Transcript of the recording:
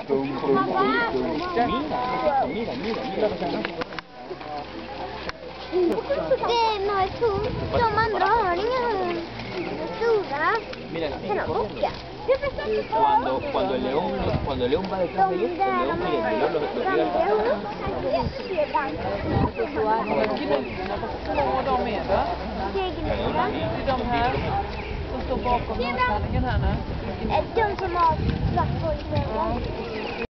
Det är tomt. De andra har inga stora. Mira, Sen har bockar. cuando el león va detrás de ellos, el león quiere el león los llega Små de är då? Det är de här som står bakom avspärrningen här nu. De som har svart på